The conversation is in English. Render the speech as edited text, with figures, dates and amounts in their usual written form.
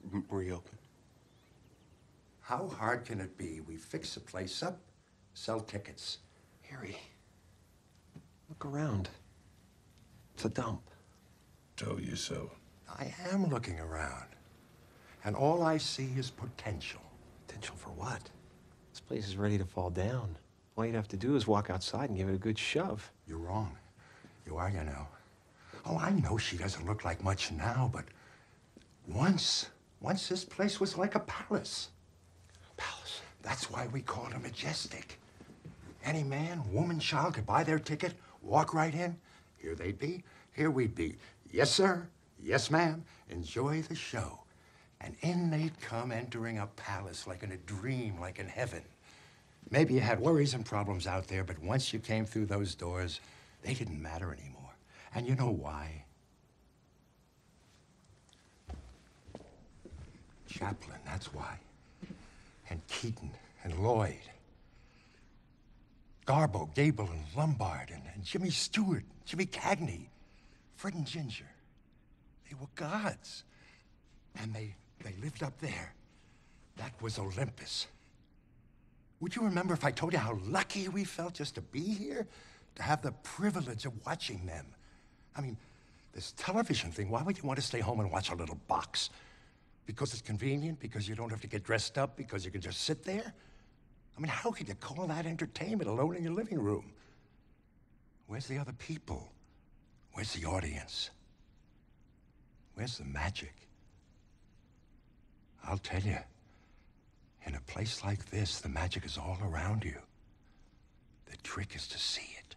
reopen. How hard can it be? We fix the place up, sell tickets. Harry, look around. It's a dump. Told you so. I am looking around. And all I see is potential. Potential for what? This place is ready to fall down. All you'd have to do is walk outside and give it a good shove. You're wrong. You are, you know. Oh, I know she doesn't look like much now, but once this place was like a palace. Palace? That's why we call it Majestic. Any man, woman, child could buy their ticket, walk right in. Here they'd be, here we'd be. Yes, sir. Yes, ma'am. Enjoy the show. And in they'd come, entering a palace like in a dream, like in heaven. Maybe you had worries and problems out there, but once you came through those doors, they didn't matter anymore. And you know why? Chaplin, that's why. And Keaton and Lloyd. Garbo, Gable, and Lombard, and Jimmy Stewart, Jimmy Cagney, Fred and Ginger. They were gods. And they lived up there. That was Olympus. Would you remember if I told you how lucky we felt just to be here? To have the privilege of watching them? I mean, this television thing, why would you want to stay home and watch a little box? Because it's convenient? Because you don't have to get dressed up? Because you can just sit there? I mean, how could you call that entertainment alone in your living room? Where's the other people? Where's the audience? Where's the magic? I'll tell you, in a place like this, the magic is all around you. The trick is to see it.